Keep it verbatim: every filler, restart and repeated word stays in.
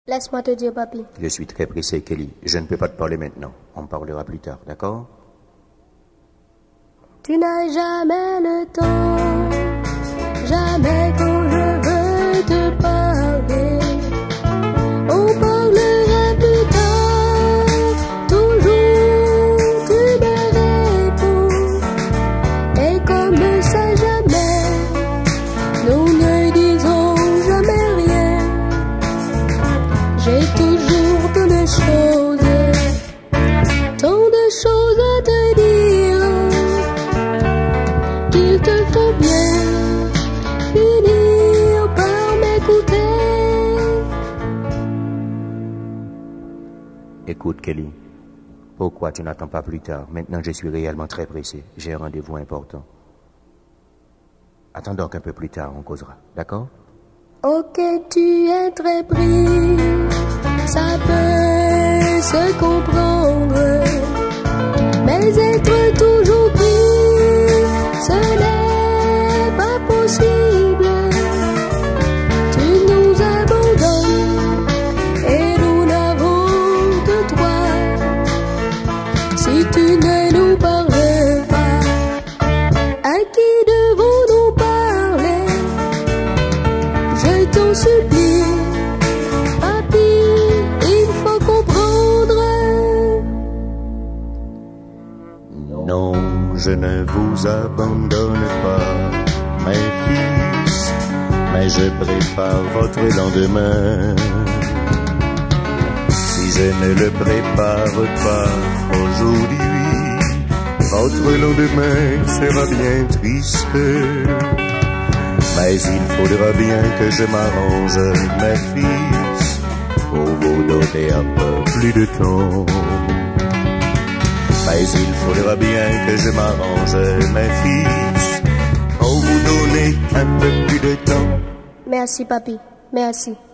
Laisse-moi te dire, papi. Je suis très pressé, Kelly. Je ne peux pas te parler maintenant. On parlera plus tard, d'accord? Tu n'as jamais le temps, jamais quand je veux te parler. On parlera plus tard, toujours tu me réponds. Et comme ça jamais, nous ne disons jamais rien. J'ai toujours tant de choses, tant de choses à te dire, qu'il te faut bien finir par m'écouter. Écoute, Kelly. Pourquoi tu n'attends pas plus tard? Maintenant, je suis réellement très pressé. J'ai un rendez-vous important. Attends donc un peu plus tard, on causera, d'accord? Ok, tu es très pris, ça peut se comprendre, mais être toujours pris, ce n'est pas possible. Tu nous abandonnes et nous n'avons que toi. Si tu ne nous parles pas, à qui devons-nous parler? Je t'en supplie, papi, il faut comprendre. Non, je ne vous abandonne pas, mes fils, mais je prépare votre lendemain. Si je ne le prépare pas aujourd'hui, votre lendemain sera bien triste. Mais il faudra bien que je m'arrange, mes fils, pour vous donner un peu plus de temps. Mais il faudra bien que je m'arrange, mes fils, pour vous donner un peu plus de temps. Merci, papi, merci.